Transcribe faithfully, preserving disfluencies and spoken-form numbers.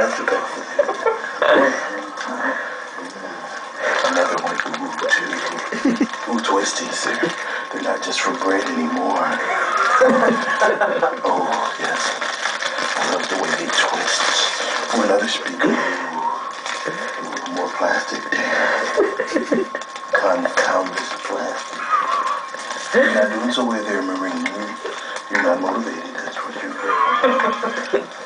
That's the best. Another one ooh too. Ooh twisties. They're, they're not just for bread anymore. Oh yes. I love the way they twist. Oh, another speaker. Ooh, more plastic. Confounded plastic. You're not doing so well there, Marine. You're not motivated. That's what you're.